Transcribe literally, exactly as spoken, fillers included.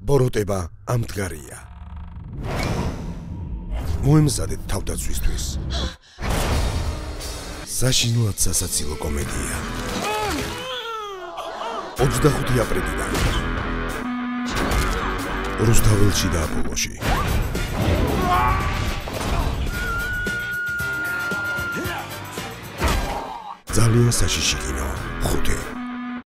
ბოროტება ამდგარია. მოემზადეთ თავდაცვისთვის. საშინლად სასაცილო კომედია. ოცდახუთი აპრილიდან. რუსთაველში და აპოლოში. ძალიან საშიში კინო. ხუთი